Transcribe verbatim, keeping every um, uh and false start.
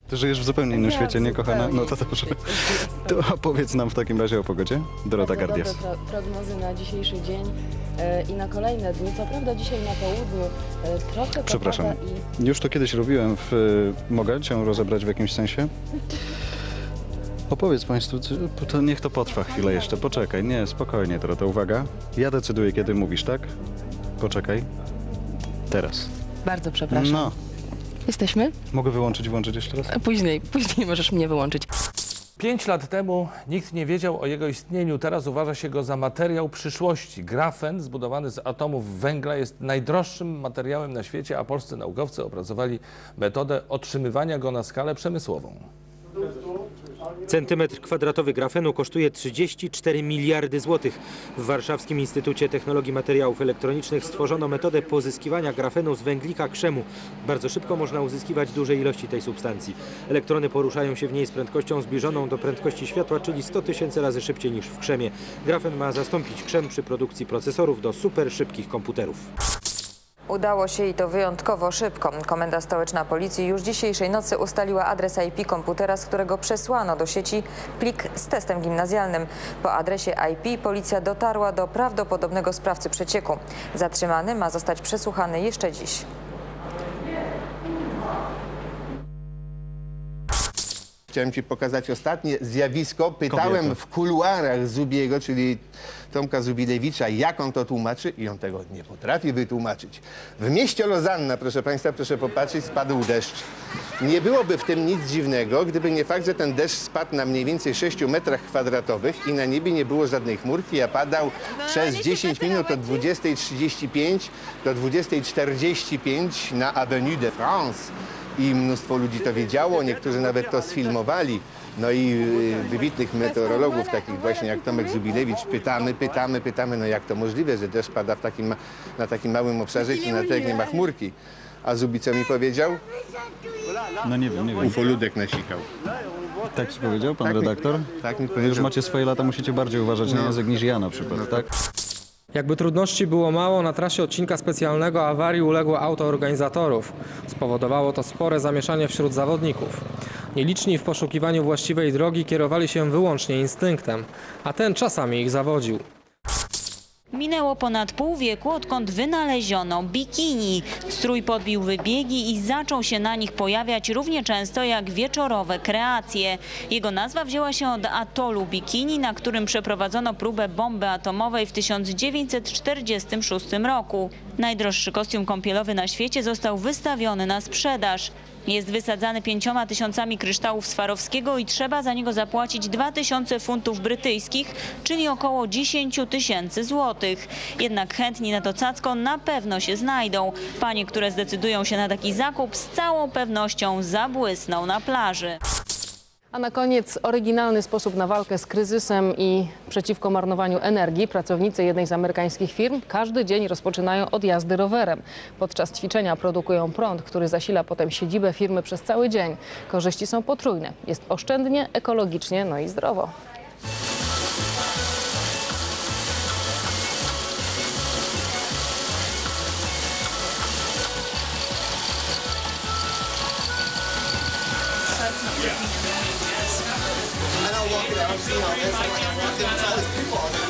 Ty żyjesz w zupełnie innym Ja świecie, nie kochana? zupełnie No to dobrze. jest To opowiedz nam w takim razie o pogodzie. Dorota Bardzo Gardias. dobre pro prognozy na dzisiejszy dzień e, i na kolejne dni. Co prawda dzisiaj na południu e, trochę Przepraszam. popada i... Już to kiedyś robiłem. W, y, mogę cię rozebrać w jakimś sensie? Opowiedz Państwu, co- to niech to potrwa chwilę jeszcze. Poczekaj, nie, spokojnie, Dorota, uwaga. Ja decyduję, kiedy mówisz, tak? Poczekaj. Teraz. Bardzo przepraszam. No, Jesteśmy? mogę wyłączyć i włączyć jeszcze raz? Później, później możesz mnie wyłączyć. Pięć lat temu nikt nie wiedział o jego istnieniu. Teraz uważa się go za materiał przyszłości. Grafen zbudowany z atomów węgla jest najdroższym materiałem na świecie, a polscy naukowcy opracowali metodę otrzymywania go na skalę przemysłową. Centymetr kwadratowy grafenu kosztuje trzydzieści cztery miliardy złotych. W Warszawskim Instytucie Technologii Materiałów Elektronicznych stworzono metodę pozyskiwania grafenu z węglika krzemu. Bardzo szybko można uzyskiwać duże ilości tej substancji. Elektrony poruszają się w niej z prędkością zbliżoną do prędkości światła, czyli sto tysięcy razy szybciej niż w krzemie. Grafen ma zastąpić krzem przy produkcji procesorów do super szybkich komputerów. Udało się i to wyjątkowo szybko. Komenda Stołeczna Policji już dzisiejszej nocy ustaliła adres I P komputera, z którego przesłano do sieci plik z testem gimnazjalnym. Po adresie I P policja dotarła do prawdopodobnego sprawcy przecieku. Zatrzymany ma zostać przesłuchany jeszcze dziś. Chciałem Ci pokazać ostatnie zjawisko. Pytałem Kobieta. w kuluarach Zubiego, czyli Tomka Zubilewicza, jak on to tłumaczy i on tego nie potrafi wytłumaczyć. W mieście Lozanna, proszę Państwa, proszę popatrzeć, spadł deszcz. Nie byłoby w tym nic dziwnego, gdyby nie fakt, że ten deszcz spadł na mniej więcej sześciu metrach kwadratowych i na niebie nie było żadnej chmurki, a padał przez dziesięć minut od dwudziestej trzydzieści pięć do dwudziestej czterdzieści pięć na Avenue de France. I mnóstwo ludzi to wiedziało, niektórzy nawet to sfilmowali. No i y, wybitnych meteorologów, takich właśnie jak Tomek Zubilewicz, pytamy, pytamy, pytamy, no jak to możliwe, że deszcz pada w takim, na takim małym obszarze i na tle nie ma chmurki. A Zubi co mi powiedział? No nie wiem, nie wiem. Ufoludek nasikał. Tak ci powiedział pan Tak mi- redaktor? Tak mi Wy już powiedział. macie swoje lata, musicie bardziej uważać na język niż ja na przykład, tak? Jakby trudności było mało, na trasie odcinka specjalnego awarii uległo auto organizatorów. Spowodowało to spore zamieszanie wśród zawodników. Nieliczni w poszukiwaniu właściwej drogi kierowali się wyłącznie instynktem, a ten czasami ich zawodził. Minęło ponad pół wieku, odkąd wynaleziono bikini. Strój podbił wybiegi i zaczął się na nich pojawiać równie często jak wieczorowe kreacje. Jego nazwa wzięła się od atolu Bikini, na którym przeprowadzono próbę bomby atomowej w tysiąc dziewięćset czterdziestym szóstym roku. Najdroższy kostium kąpielowy na świecie został wystawiony na sprzedaż. Jest wysadzany pięcioma tysiącami kryształów Swarowskiego i trzeba za niego zapłacić dwa tysiące funtów brytyjskich, czyli około dziesięć tysięcy złotych. Jednak chętni na to cacko na pewno się znajdą. Panie, które zdecydują się na taki zakup, z całą pewnością zabłysną na plaży. A na koniec oryginalny sposób na walkę z kryzysem i przeciwko marnowaniu energii. Pracownicy jednej z amerykańskich firm każdy dzień rozpoczynają od jazdy rowerem. Podczas ćwiczenia produkują prąd, który zasila potem siedzibę firmy przez cały dzień. Korzyści są potrójne. Jest oszczędnie, ekologicznie, no i zdrowo. And I'll walk it out, you know, as I walk inside, people